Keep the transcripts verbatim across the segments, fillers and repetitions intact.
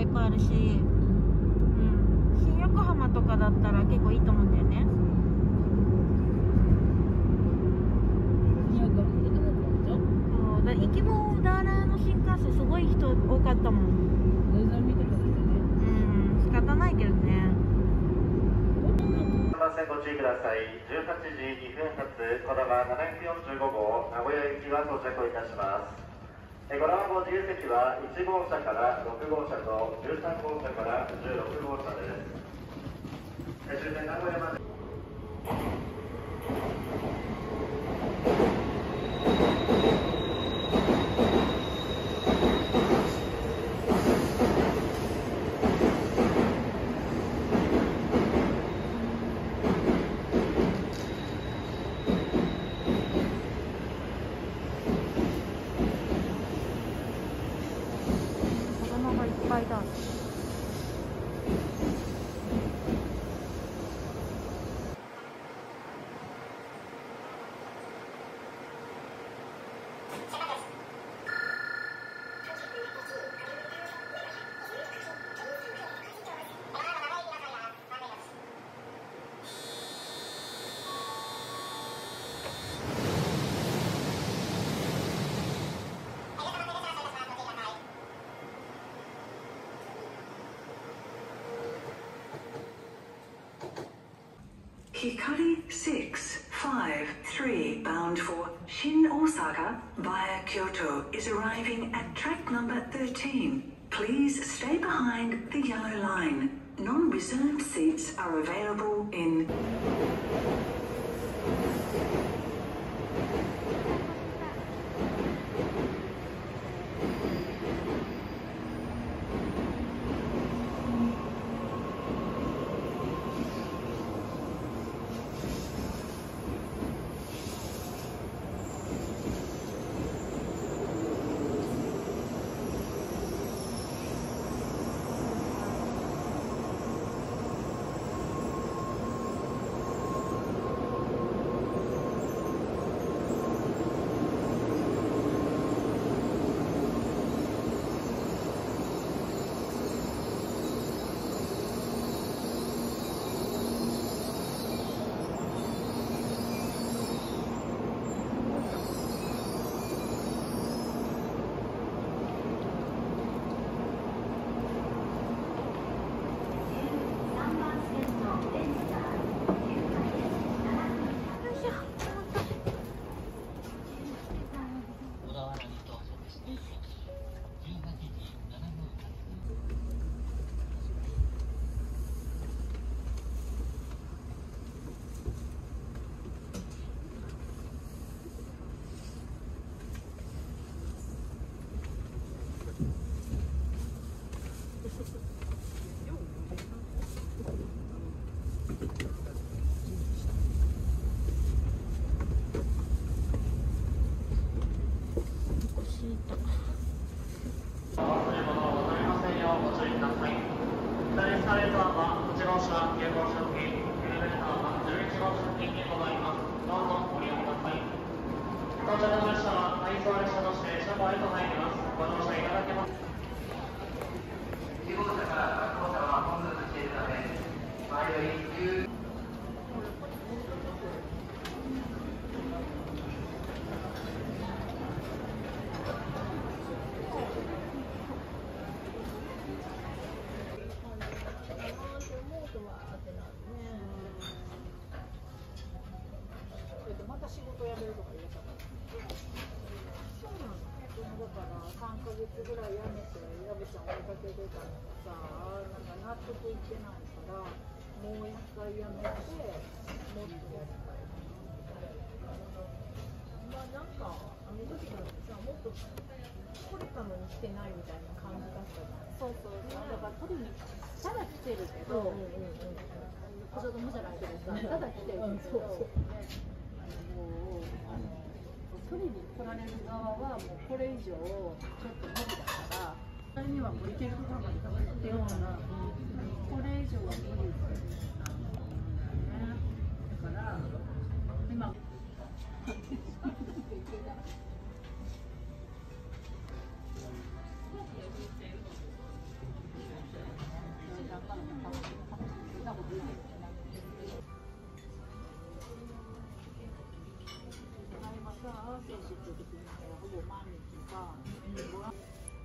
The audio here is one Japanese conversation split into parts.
結構あるし、うん、新横浜とかだったら結構いいと思うんだよね。そうだ、行きもダーラの新幹線すごい人多かったもん。うん、仕方ないけどね。 ご注意ください。じゅうはちじにふん発こだまななひゃくよんじゅうごごう名古屋行きは到着いたします。こだま号自由席はいちごうしゃからろくごうしゃとじゅうさんごうしゃからじゅうろくごうしゃです。終点名古屋までいっぱいだ。 Hikari six five three bound for Shin Osaka via Kyoto is arriving at track number thirteen. Please stay behind the yellow line. Non-reserved seats are available in また仕事辞めるとか言うから。そうなの。だからさんかげつぐらい辞めて、矢部ちゃん追いかけてたのがさ、なんか納得いってないから、もう一回辞めて、もっとやりたい。まあなんか、あの時からさ、もっと来れたのに来てないみたいな感じだったじゃん。そうそうそう。だから取りに、ただ来てるけど、うんうんうん。子供じゃないけどさ、ただ来てるけど、うん、そうそう。もうあの取りに来られる側はもうこれ以上ちょっと無理だからそれにはもう行けることがっていうから、これ以上は無理ですよね。だから今さ、選手っていう時にほぼ毎日さ、ボラン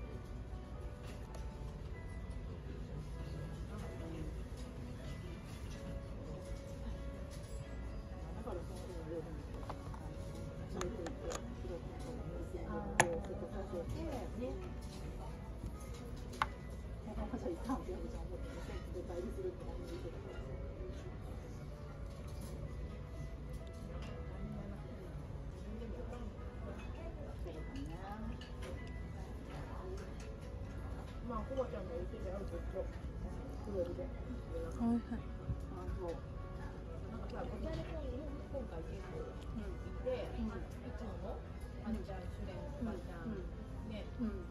だからその日の夜に連れて行って、ヒロ君とかミーティングを設置させて、ね。他の方にタンってやるじゃん、思ってね、選手で対立するって感じで。まあ、コバちゃんも言ってたよ、ずっと。クロールで。 はいはい。 あ、そう。なんかさ、こちらで今回結構行って、いつものあんちゃん、主練、ばちゃん、ね、